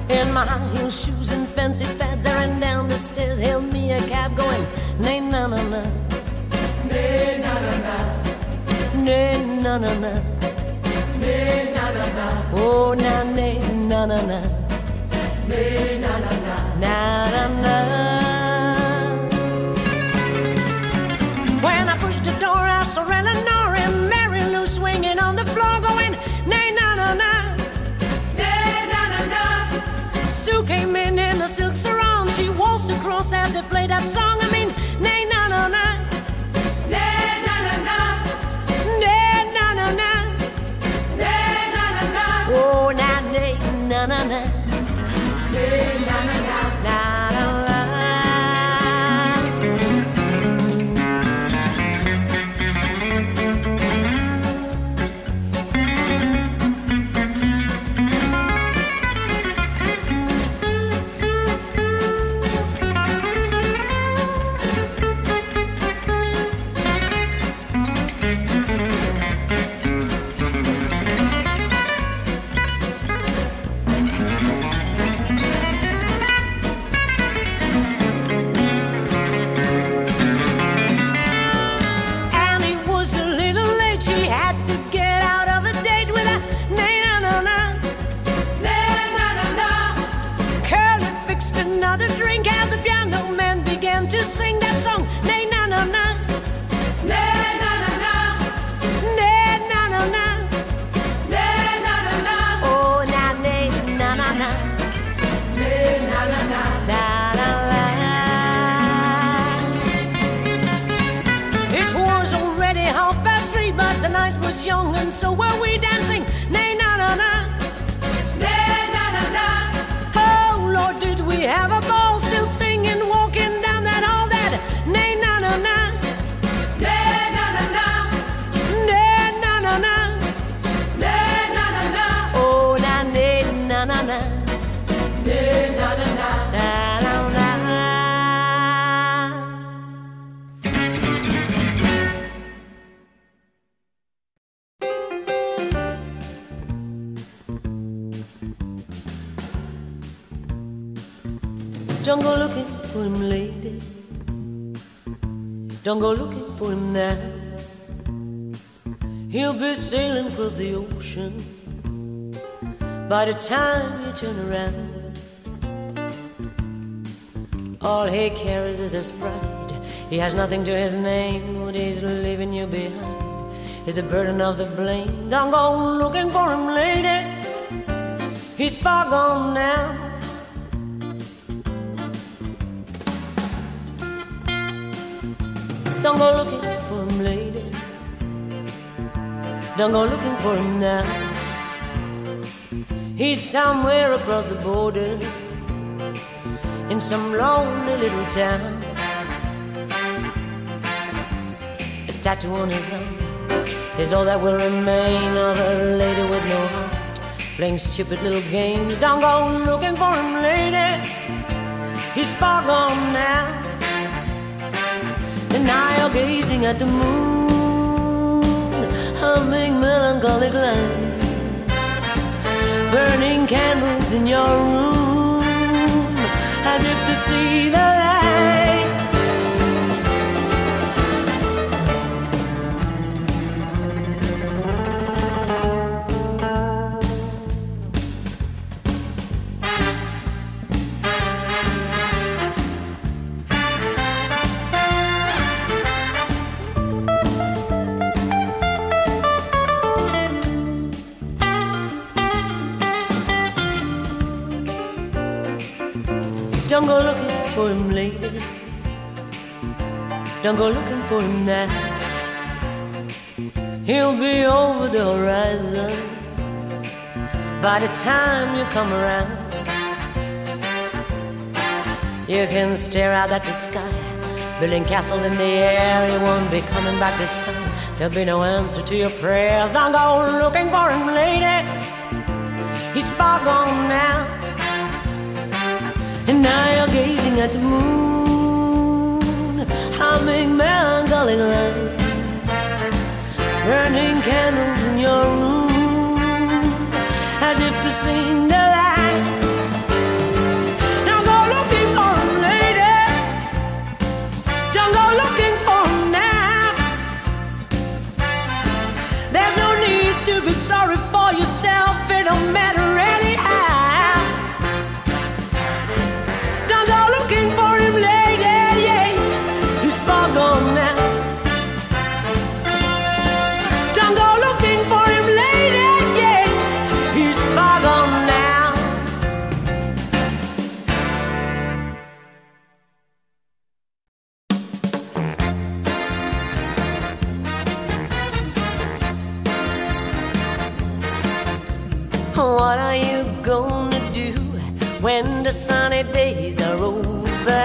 In my high heel shoes and fancy fads, I ran down the stairs, hailed me a cab going, nay na na na, nay na na na, nay na na na, nay na na na, oh na nay na na na, nay na na na, na na na. When I pushed the door, I saw Eleanor and Mary Lou swinging on the floor going, nay na na na, nay na na na. Sue came in a silk sarong, she waltzed across as they played that song. I mean, nay na na na, nay na na na, nay na na na, nay na na na, oh na nay na na na, nay na na na, na na na. To sing that song, nay na na na, nay na na na, nay na na na, nay na na na, oh na nay na na na, nay na na na, na na na. It was already 3:30, but the night was young and so were we dancing, nay na na na, nay na na na. Oh Lord, did we have a ball, still singing, walking down that hall, that nay na na na, nay na na na, nay na na na, nay na na na, oh na nay na na na, nay na na na, na na na. Don't go looking for him, lady. Don't go looking for him now. He'll be sailing across the ocean by the time you turn around. All he carries is his pride. He has nothing to his name. What he's leaving you behind is a burden of the blame. Don't go looking for him, lady. He's far gone now. Don't go looking for him, lady. Don't go looking for him now. He's somewhere across the border in some lonely little town. A tattoo on his arm is all that will remain of a lady with no heart, playing stupid little games. Don't go looking for him, lady. He's far gone now. And now you're gazing at the moon, humming melancholic lines, burning candles in your room, as if to see the light. Don't go looking for him, lady. Don't go looking for him now. He'll be over the horizon by the time you come around. You can stare out at the sky, building castles in the air. He won't be coming back this time. There'll be no answer to your prayers. Don't go looking for him, lady. He's far gone now. And now you're gazing at the moon, humming melancholic lines, burning candles in your room, as if to sing the light. when the sunny days are over?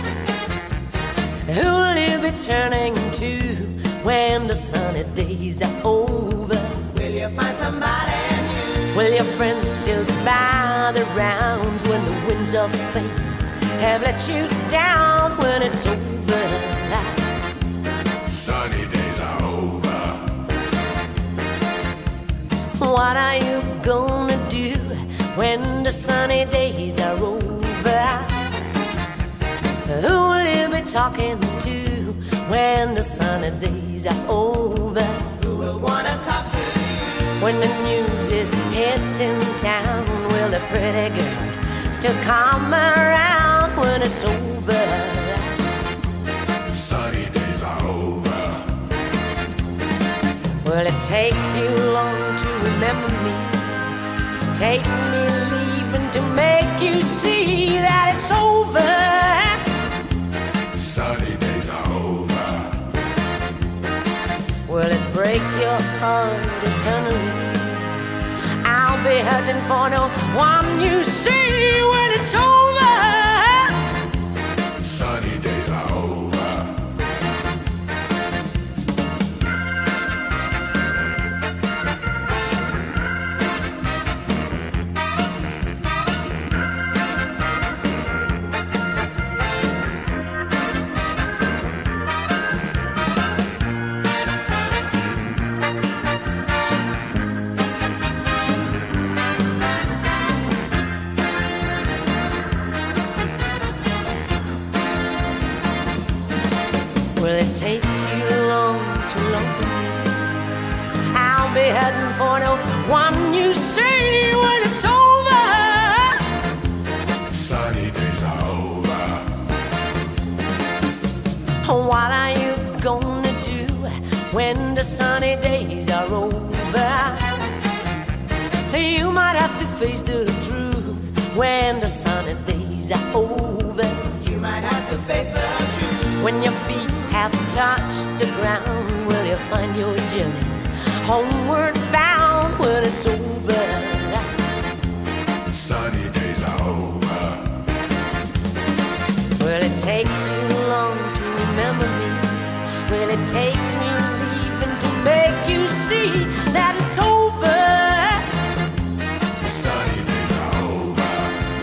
Who will you be turning to when the sunny days are over? Will you find somebody new? Will your friends still bound around when the winds of fate have let you down when it's over? Sunny days are over. What are you gonna do when the sunny days are over? Who will you be talking to when the sunny days are over? Who will wanna talk to you? When the news is hitting town, will the pretty girls still come around when it's over? Sunny days are over. Will it take you long to remember me? Take me leaving to make you see that it's over? Sunny days are over. Will it break your heart eternally? I'll be hurting for no one you see when it's over. Sunny days are over. Will it take you long, too long for me? I'll be heading for no one you see when it's over. Sunny days are over. What are you gonna do when the sunny days are over? You might have to face the truth when the sunny days are over. You might have to face the truth. When your feet have touched the ground, will you find your journey homeward bound when it's over? Sunny days are over. Will it take you long to remember me? Will it take me leaving to make you see that it's over? Sunny days are over.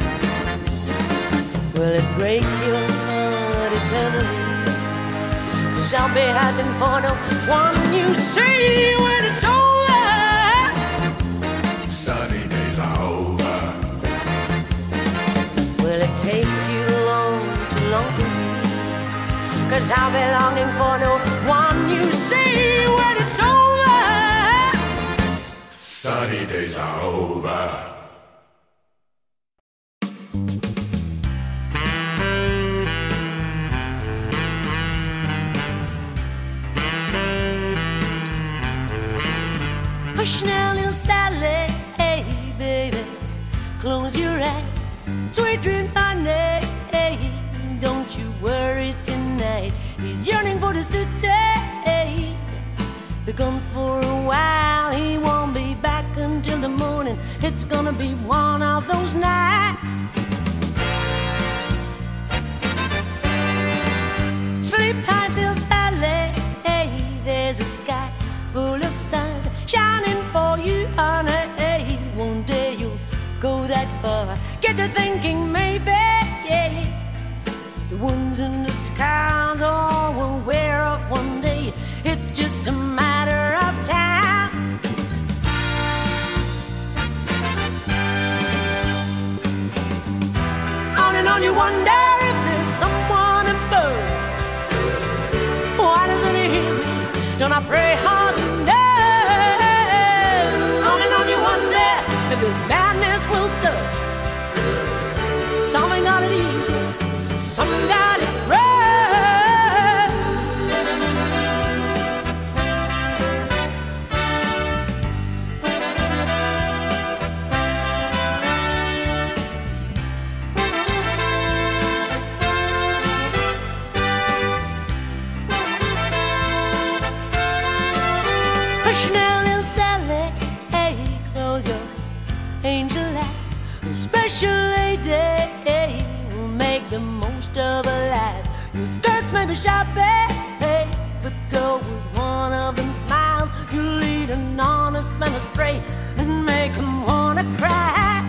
Will it break your heart eternally? 'Cause I'll be heading for no one you see when it's over. Sunny days are over. Will it take you long, too long for me? 'Cause I'll be longing for no one you see when it's over. Sunny days are over. Hush now, little Sally, hey baby, close your eyes, sweet dreams honey, hey, don't you worry tonight. He's yearning for the city, hey, be gone for a while, he won't be back until the morning. It's gonna be one of those nights. Sleep tight, little Sally, hey, there's a sky full of stars shining for you, honey, hey, one day you'll go that far. Get to thinking maybe, yeah, the ones in the skies all will wear off one day. It's just a matter of time. On and on you wonder if there's someone above. Why doesn't he hear me? Don't I pray hard enough? On and on you wonder if this madness will stop. Some got it easy, some got it rough. Hush now, little Sally, hey, close your angel eyes. special lady will make the most of her life. Your skirts may be shabby, but girl, with one of them smiles, you lead an honest man astray and make him wanna cry.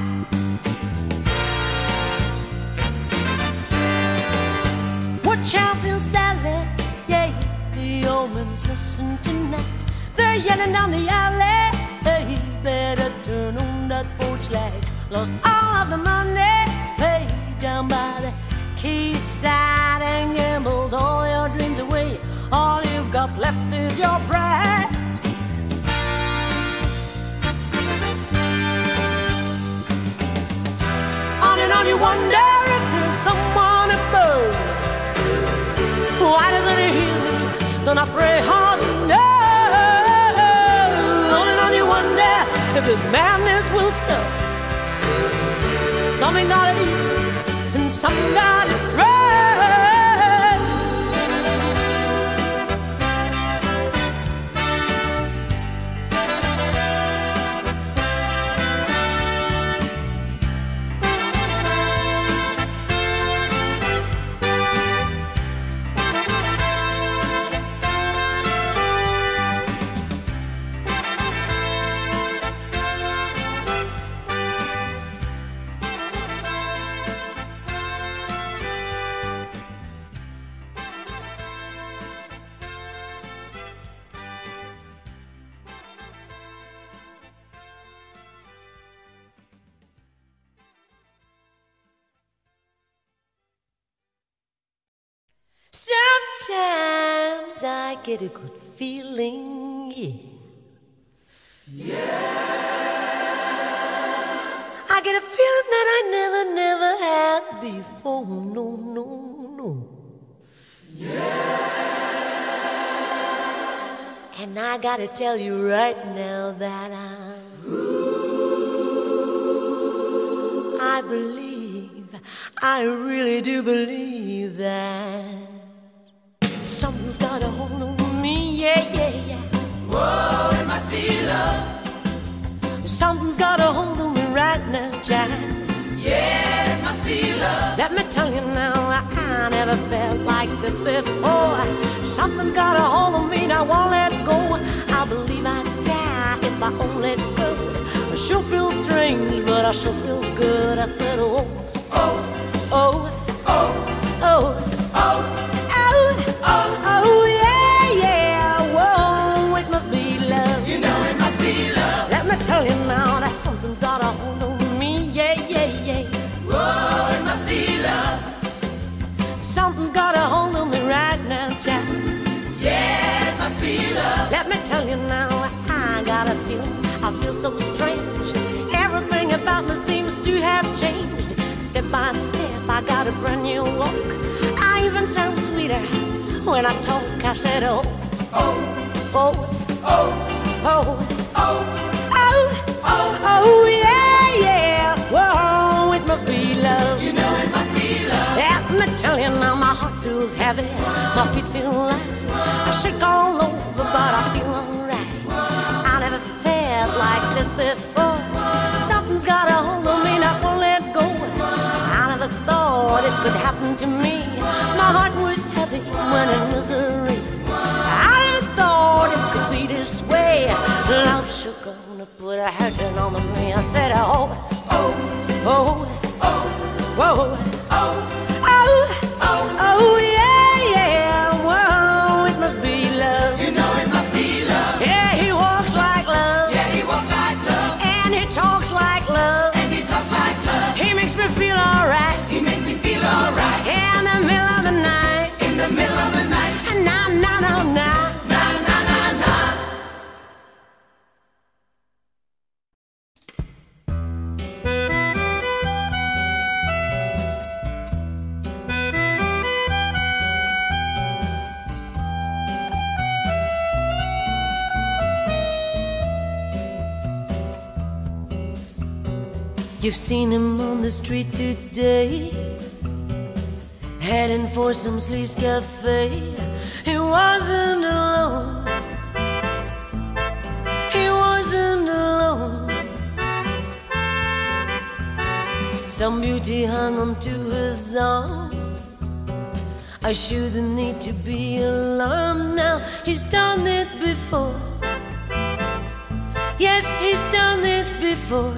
Watch out, Phil Sally, yeah, the omens listen tonight. They're yelling down the alley, hey, better turn on that porch light. Lost all of the money, hey, down by the quayside and gambled all your dreams away. All you've got left is your pride. On and on you wonder if there's someone above. Why doesn't he hear me? Don't I pray hard enough? On and on you wonder if this madness will stop. Some ain't got it easy and some got it rough. Sometimes I get a good feeling, yeah. I get a feeling that I never had before. No. Yeah. And I gotta tell you right now that I believe, I really do believe that something's got a hold on me, yeah. Whoa, it must be love. Something's got a hold on me right now, Jack. Yeah, it must be love. Let me tell you now, I never felt like this before. Something's got a hold on me, I won't let go. I believe I'd die if I won't let go. I sure feel strange, but I sure feel good. I said, oh, yeah, whoa, it must be love. You know it must be love. Let me tell you now that something's got a hold on me, yeah. Whoa, it must be love. Something's got a hold on me right now, Jack. Yeah, it must be love. Let me tell you now, I got a feeling, I feel so strange. Everything about me seems to have changed. Step by step, I got a brand new walk. I even sound sweeter when I talk. I said, oh, yeah, whoa, it must be love. You know it must be love. Let me tell you now, my heart feels heavy, my feet feel light. I shake all over, but I feel alright. I never felt like this before. Something's got a hold on me, not won't let go. I never thought it could happen to me. My heart was heavy when in misery. I never thought it could be this way. Love sure gonna put a hurting on me. I said, whoa, yeah, whoa, it must be love. You know it must be love. Yeah, he walks like love. Yeah, he walks like love. And he talks like love. And he talks like love. He makes me feel alright. He makes me feel alright. In the middle of the night. In the middle of the night. Na. You've seen him on the street today, heading for some sleaze cafe. He wasn't alone. He wasn't alone. Some beauty hung onto his arm. I shouldn't need to be alarmed now. He's done it before. Yes, he's done it before.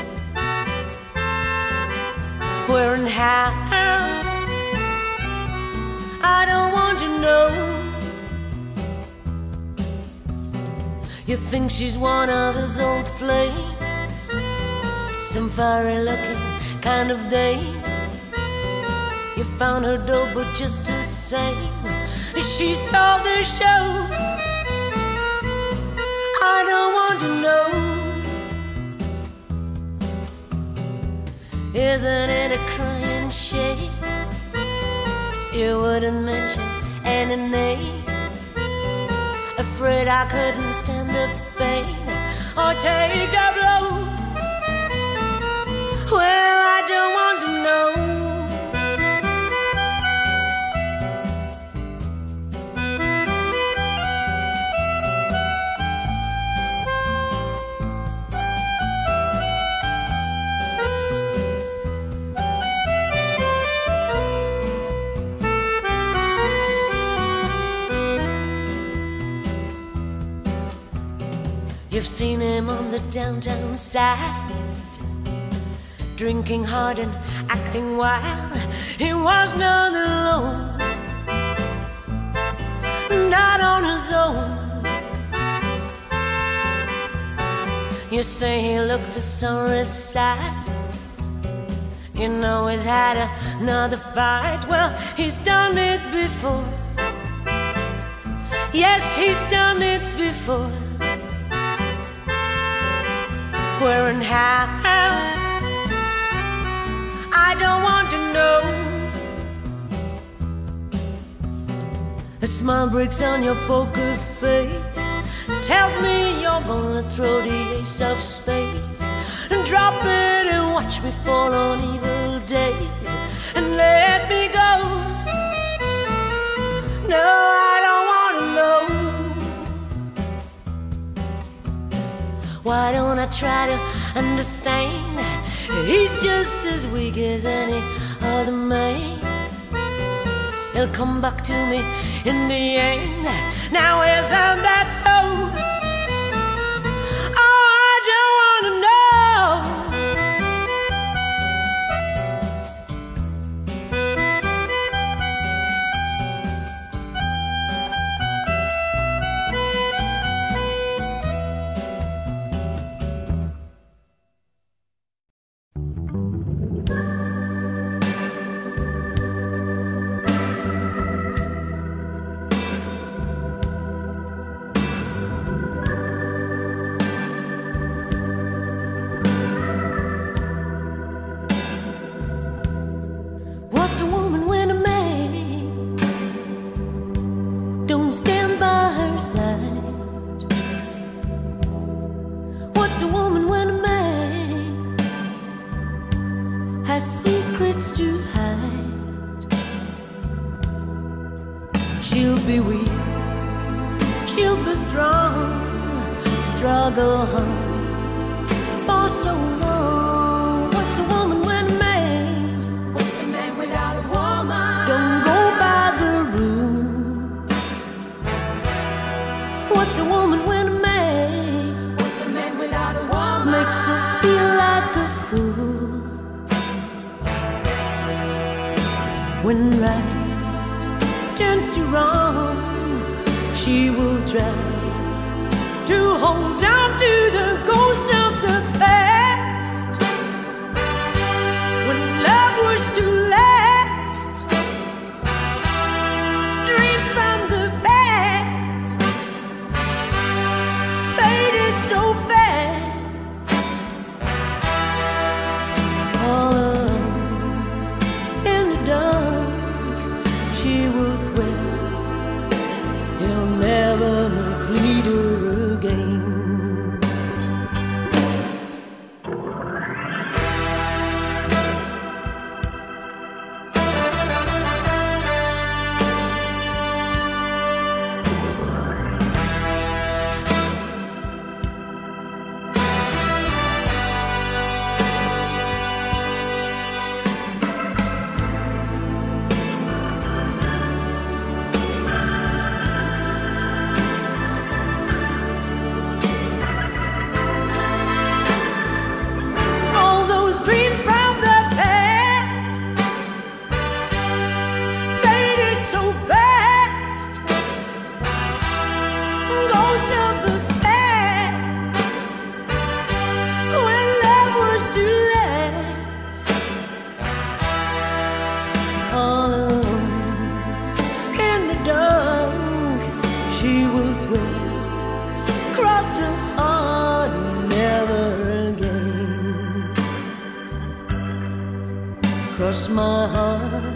Where and how, I don't want to know. You think she's one of his old flames, some fiery looking kind of dame. You found her dull but just the same, she stole the show. I don't want to know. Isn't it a crying shame you wouldn't mention any name? Afraid I couldn't stand the pain or take a blow. Well, I don't want to know. You've seen him on the downtown side, drinking hard and acting wild. He was not alone, not on his own. You say he looked a sorry sight. You know he's had another fight. Well, he's done it before. Yes, he's done it before. Where and how, I don't want to know. A smile breaks on your poker face, tells me you're gonna throw the ace of spades and drop it and watch me fall on evil days and let me go. No, I don't want to know. Why don't I try to understand? He's just as weak as any other man. He'll come back to me in the end. Now isn't that so? Oh, I don't want to know. What's a woman when a man don't stand by her side? What's a woman when a man has secrets to hide? She'll be weak, she'll be strong, struggle hard for so long. What's a woman when a man Without a woman, don't go by the rule? What's a woman when a man what's a man without a woman? makes her feel like a fool? When right turns to wrong, she will try to hold on to the ghost of the past. When love was to last, dreams from the past faded so fast. All alone in the dark, she will swear he'll never mislead her again. all alone in the dark. She will swear, cross her heart, never again. Cross my heart,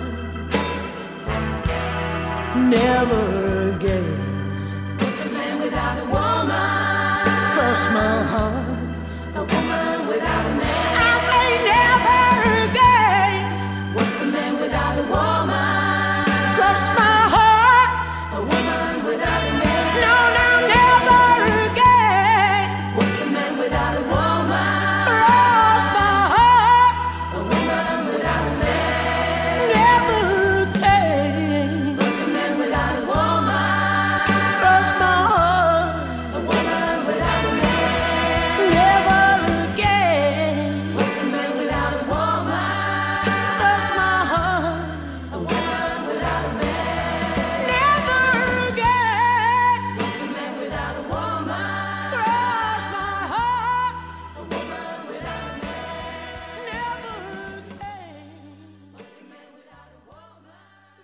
never again. What's a man without a woman? Cross my heart, a woman without a man. I say never again. What's a man without a woman? Cross my heart, a woman without a man. no, no, never again. What's a man without a woman? Cross my heart, A woman without a man. never again. What's a man without a woman? Cross my heart, A woman without a man. never again. What's a man without a woman? Cross my heart, A woman without a man. never again. What's a man without a woman? Cross my heart, A woman without a man. never again. What's a man without a woman?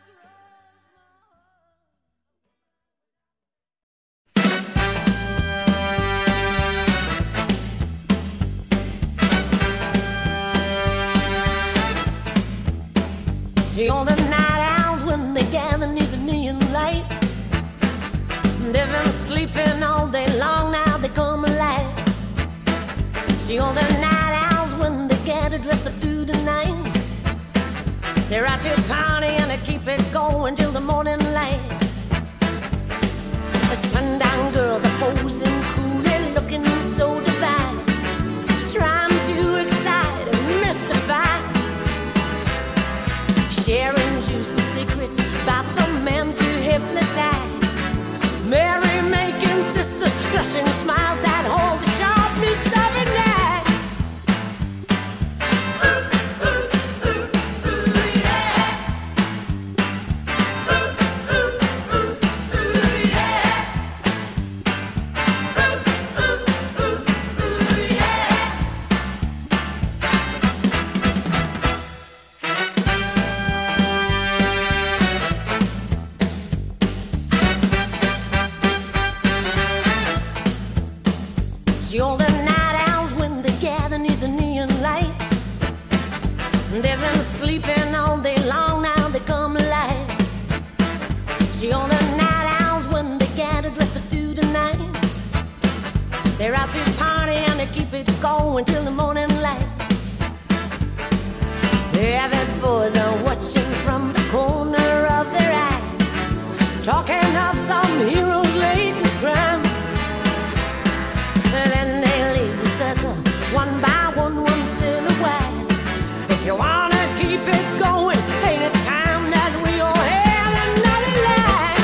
See all the night owls when they gather near the neon lights. They've been sleeping all day long, now they come alive. See all the night owls when they gather dressed up through the nights. They're out to party and they keep it going till the morning light. The sundown girls are posing coolly, looking so divine, trying to excite and mystify, sharing juicy secrets about some men to hypnotize. Merry-making sisters, flushing smiles that hold the sharpness of a knife. See all the night owls when they gather near the neon lights. They've been sleeping all day long, now they come alive. See all the night owls when they gather dressed up through the nights. They're out to party and they keep it going till the morning light. The avid boys are watching from the corner of their eye, talking of some hero's latest crime. And then they leave the circle, one by one, once in a while. If you wanna keep it going, ain't it time that we all have another life?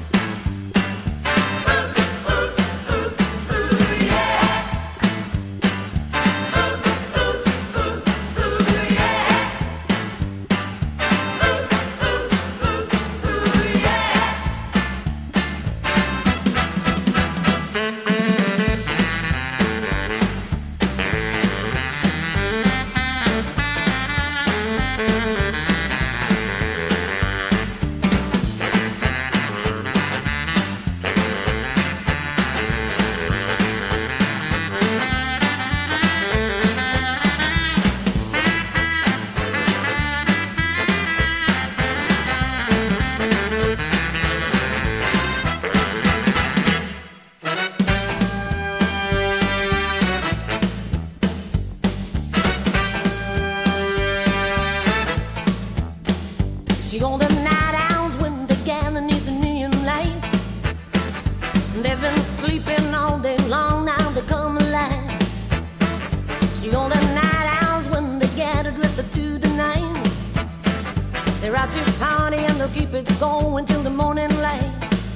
See all the night owls when they gather near the neon lights. They've been sleeping all day long, now they come alive. See all the night owls when they gather dressed up through the night. They're out to party and they'll keep it going till the morning light.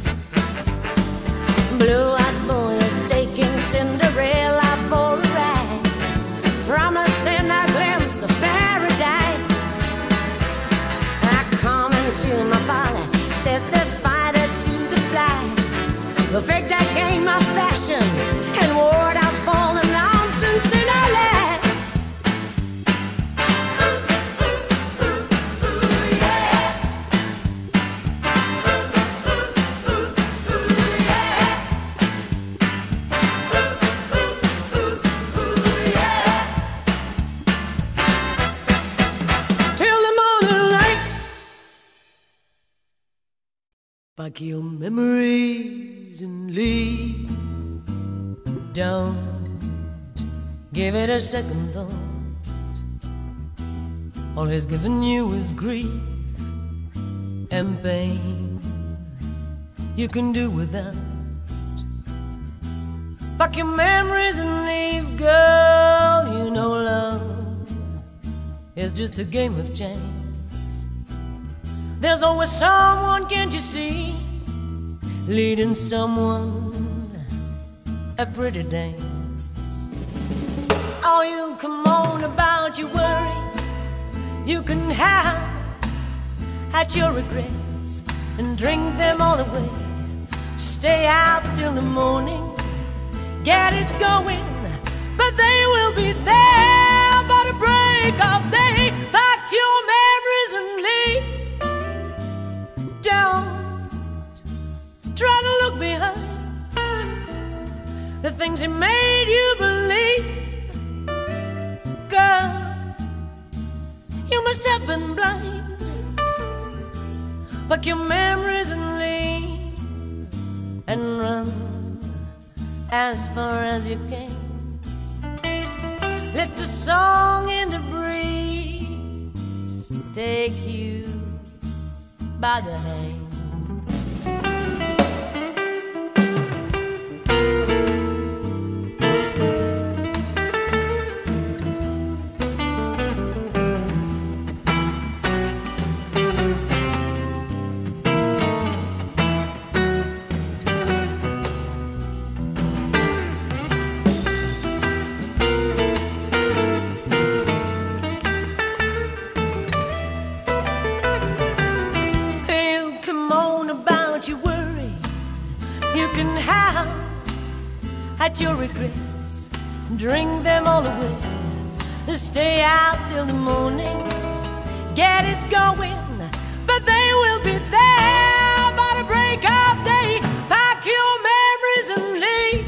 Blue-eyed boy is taking Cinderella for a ride, promising a glimpse of paradise. To my father, says the spider to the fly. We'll fake that game of fashion and ward out all the nonsense in our lives. Pack your memories and leave. Don't give it a second thought. All he's given you is grief and pain you can do without. Pack your memories and leave, girl. You know love is just a game of chance. There's always someone, can't you see, leading someone a pretty dance. Oh, you come on about your worries, you can have at your regrets and drink them all away. Stay out till the morning, get it going, but they will be there by the break of day. Pack your memories and leave. Don't try to look behind the things he made you believe. Girl, you must have been blind. Pack your memories and leave and run as far as you can. Let the song in the breeze take you by the hand. At your regrets, drink them all away. Stay out till the morning, get it going, but they will be there by the break of day. Pack your memories and leave.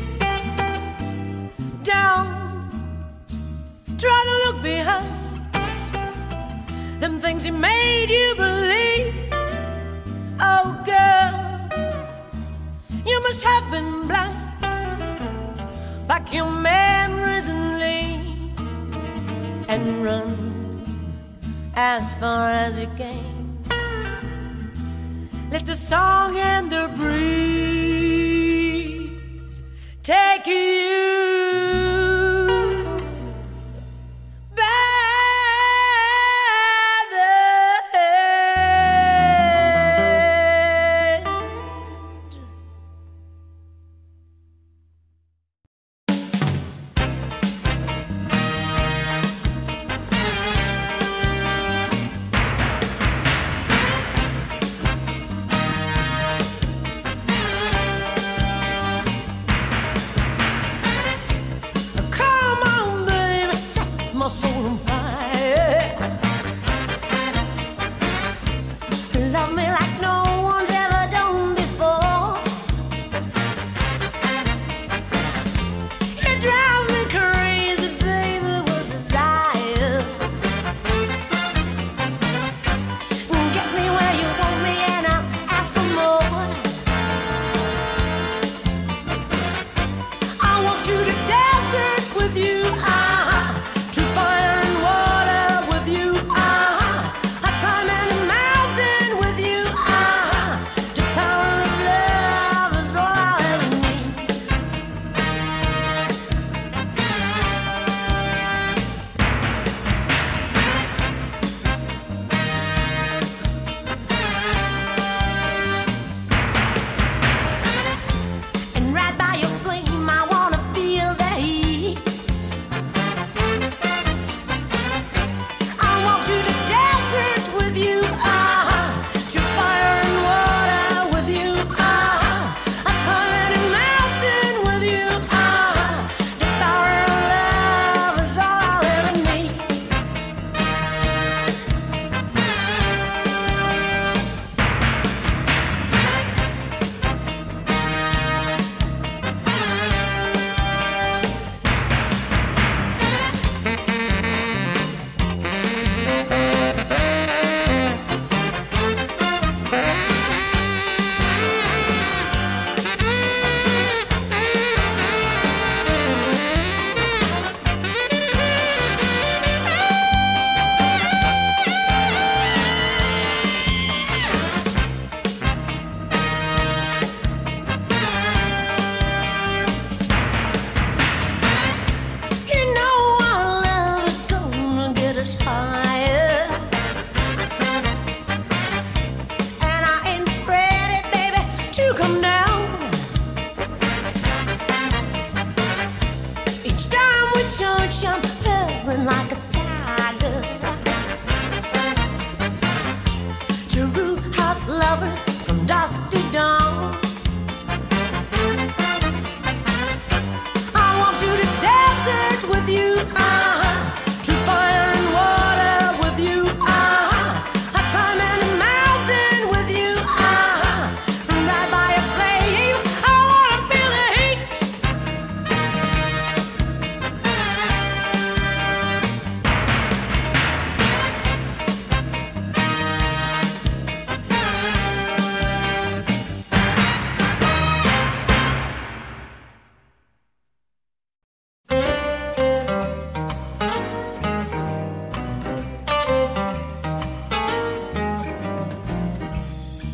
Don't try to look behind them things he made you believe. Oh girl, you must have been blind. Pack your memories and leave and run as far as you can. Let the song and the breeze take you by the hand.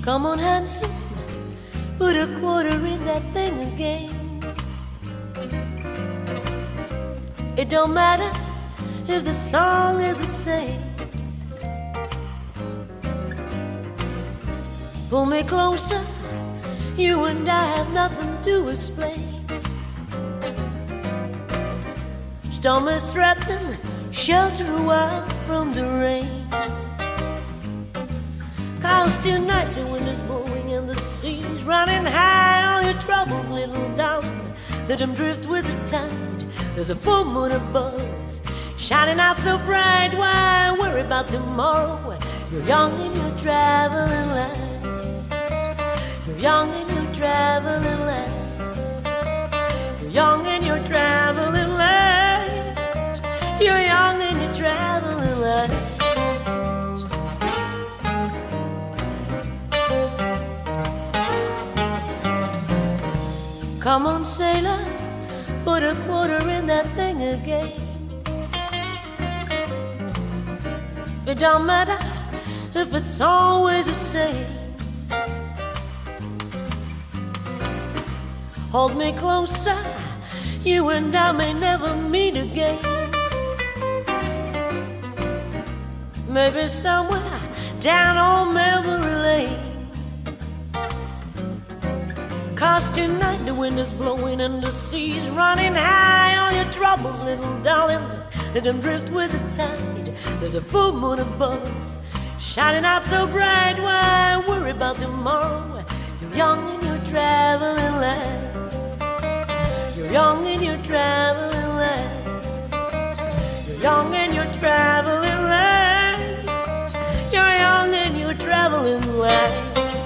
Come on, handsome, put a quarter in that thing again. It don't matter if the song is the same. Pull me closer, you and I have nothing to explain. Storm is threatening, shelter a while from the rain. 'Cause tonight the wind is blowing and the sea's running high. All your troubles, little darling, let them drift with the tide. There's a full moon above, shining out so bright. Why worry about tomorrow? You're young and you're traveling light. You're young and you're traveling light. You're young and you're traveling light. You're young and you're traveling light. Come on, sailor, put a quarter in that thing again. It don't matter if it's always the same. Hold me closer, you and I may never meet again. Maybe somewhere down on memory lane. 'Cause tonight the wind is blowing and the sea's running high. All your troubles, little darling, let them drift with the tide. There's a full moon above us, shining out so bright. Why worry about tomorrow? You're young and you're traveling light. You're young and you're traveling light. You're young and you're traveling light. You're young and you're traveling light.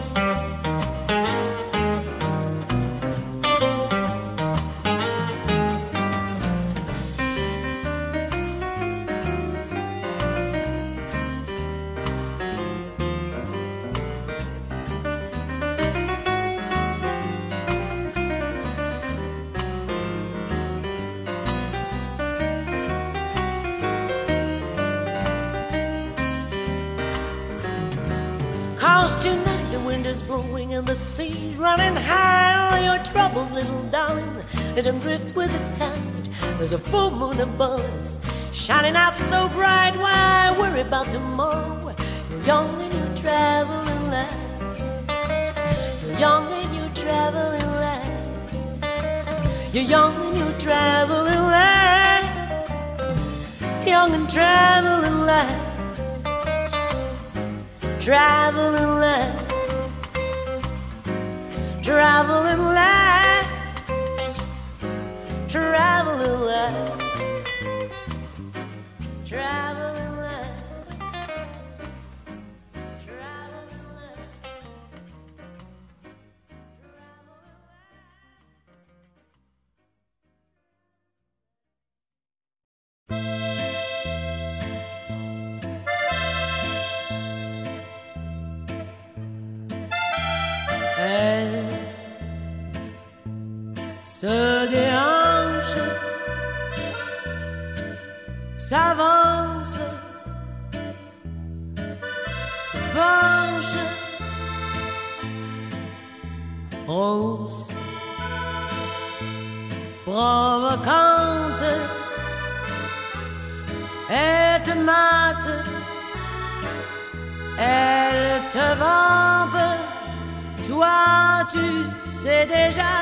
Tonight the wind is blowing and the sea's running high. All your troubles, little darling, let them drift with the tide. There's a full moon above us, shining out so bright. Why worry about tomorrow? You're young and you're traveling light. You're young and you're traveling light. You're young and you're traveling light. Young and traveling light. Traveling light, traveling light, traveling light, traveling light, traveling light. Elle se déhanche, s'avance, se penche, rose, provocante, elle te mate, elle te vampe. Toi, tu sais déjà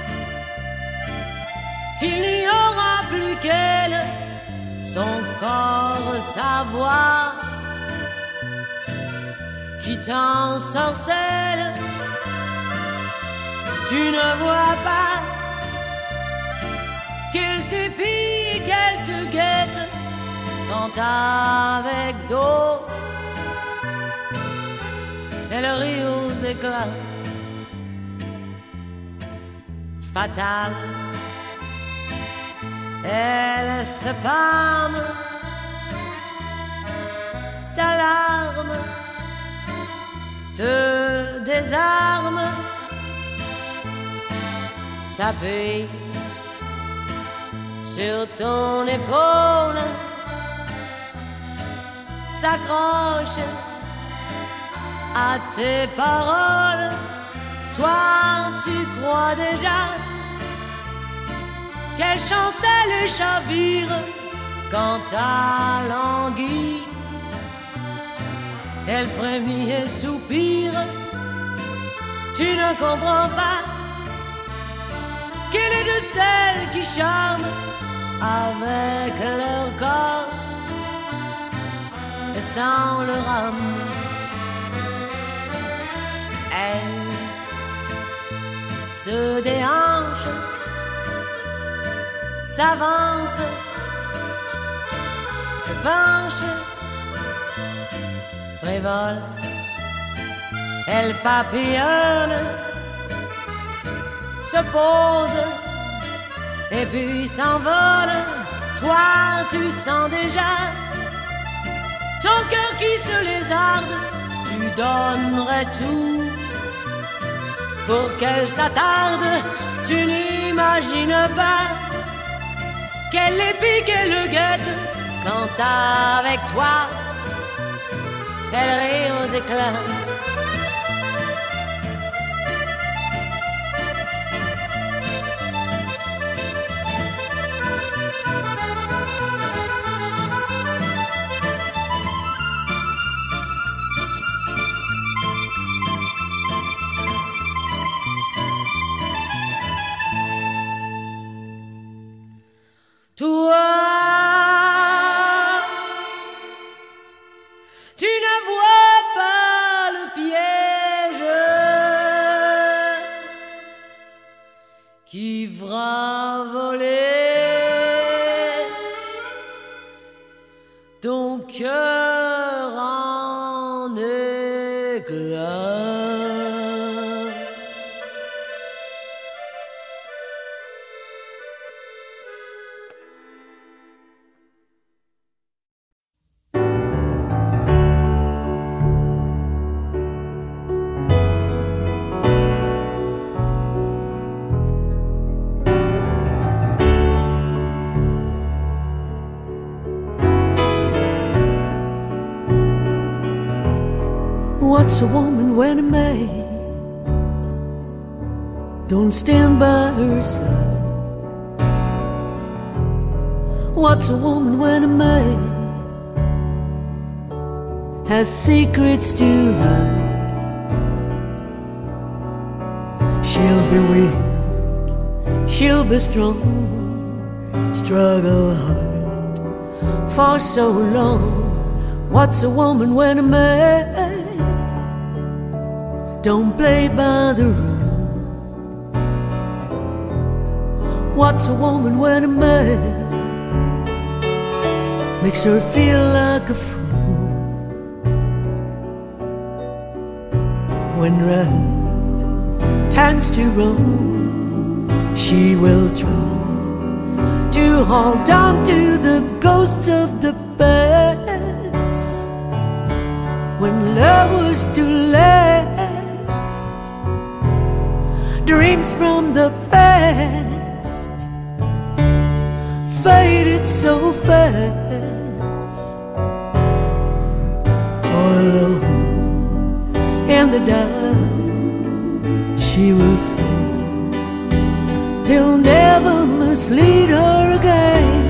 qu'il n'y aura plus qu'elle, son corps, sa voix, qui t'ensorcelle. Tu ne vois pas qu'elle t'épie, qu'elle te guette quand avec d'autres elle rit aux éclats. Fatale, elle se pâme, ta larme te désarme, s'appuie sur ton épaule, à tes paroles. Toi, tu crois déjà quelle chance elle chavire quand ta languit. Elle frémit et soupire. Tu ne comprends pas qu'elle est de celles qui charment avec leur corps et sans leur âme. Elle se déhanche, s'avance, se penche, frévole, elle papillonne, se pose et puis s'envole. Toi, tu sens déjà ton cœur qui se lézarde. Tu donnerais tout pour qu'elle s'attarde. Tu n'imagines pas qu'elle épique et le guette quand avec toi elle rit aux éclats. Toi, tu ne vois pas le piège qui fera voler ton cœur en éclats. What's a woman when a man don't stand by her side? What's a woman when a man has secrets to hide? She'll be weak, she'll be strong, struggle hard for so long. What's a woman when a man don't play by the rules? What's a woman when a man makes her feel like a fool? When right turns to wrong, she will try to hold on to the ghosts of the past. When love was to last, dreams from the past faded so fast. All alone in the dark, she will swear he'll never mislead her again.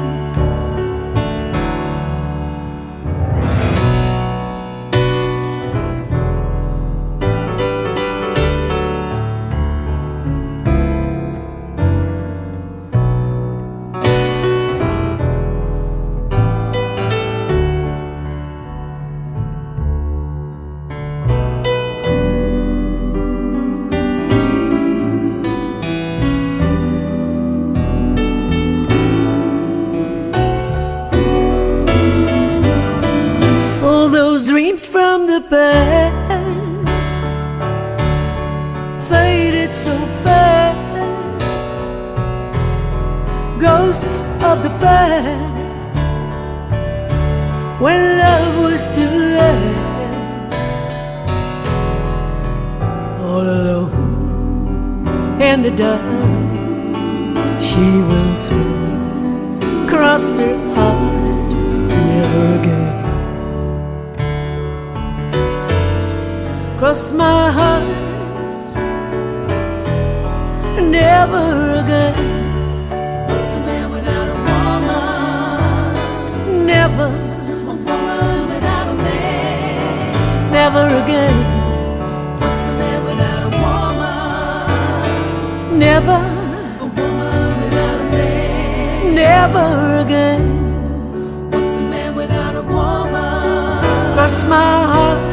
From the past faded so fast. Ghosts of the past, when love was to last. All alone in the dark, she will swear, cross her heart, never again. cross my heart. Never again. What's a man without a woman? Never. A woman without a man. Never again. What's a man without a woman? Never. A woman without a man. Never again. What's a man without a woman? Cross my heart.